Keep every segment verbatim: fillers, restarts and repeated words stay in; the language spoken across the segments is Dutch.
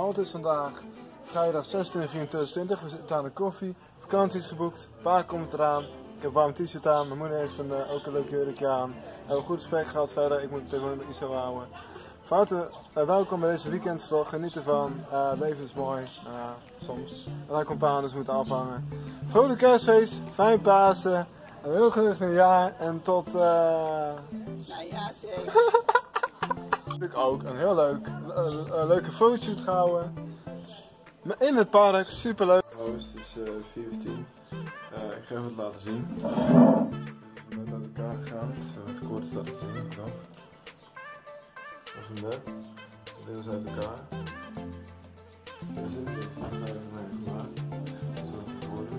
Nou, het is vandaag vrijdag zesentwintig juni tweeduizend twintig. We zitten aan de koffie. Vakantie is geboekt. Pa komt eraan. Ik heb een warm t-shirt aan. Mijn moeder heeft een, uh, ook een leuk jurkje aan. We hebben een goed gesprek gehad verder. Ik moet het tegenwoordig een beetje zo houden. Fouten, uh, welkom bij deze weekendvlog. Geniet ervan. Uh, leven is mooi. Uh, soms. En dan komt pa, dus we moeten afhangen. Vrolijk kerstfeest. Fijn Pasen. Een heel gelukkig nieuwjaar. En tot... Uh... Nou ja, zeker. Ik ook een heel leuk, uh, uh, leuke fotoshoot gehouden. In het park, super leuk. Oh, het is uh, vier uur tien. Uh, ik ga even het laten zien. Ik ben net uit elkaar gegaan. Ik zal het kort laten zien. Nog. Dat is een bed. Dit is uit elkaar. Dit is het. Dit is het veilig mee gemaakt. Dat is wat het geworden.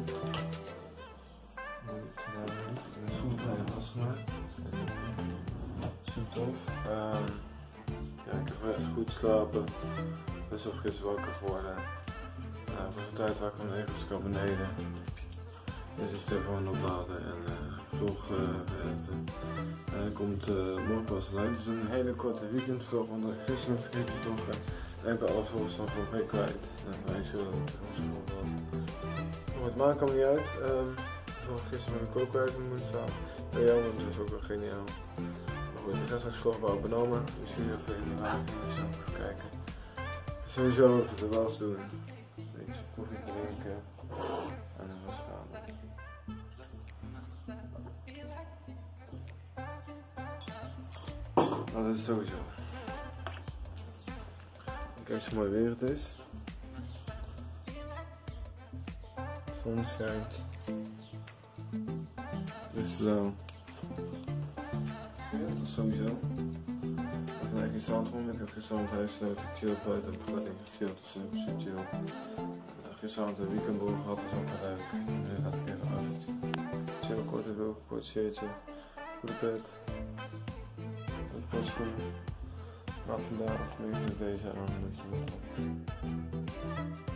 Dit is goed mee vastgemaakt. Super tof. Um, Ja, ik heb echt goed slapen. Best wel gisteren wakker geworden. Nou, voor de tijd waar ik van even kan beneden. Dus is de telefoon opladen en uh, vlog uh, editen. En dan komt uh, morgen pas online. Het is een hele korte weekendvlog, want ik gisteren nog vergeten te vloggen. En ik ben alle vlogs van vorige week kwijt. En wij zullen het het maakt allemaal niet uit. Um, gisteren ben ik ook kwijt in mijn moederzaal. Bij jou, want dat is ook wel geniaal. Goed, ik ga straks vlog bij Openoma, dus hier even in de wagen en zo even kijken. Sowieso even de was doen, een beetje koffie drinken en dan was gaan. Dat is sowieso. Kijk zo mooi weer het is. De zon schijnt. Het is blauw. Ja, dat is sowieso. Ik ben eigenlijk in Zandvoort, ik heb gisteravond huisgenoten gechilld buiten op het gechilld, dus super super chill. Uh, gisteravond een weekendboel gehad, dat is ook wel leuk. Nu ga ik even uit. Chill, korte broek, kort shirtje, goede bed, goed paschoen. Maar vandaag nu met deze aan, dat je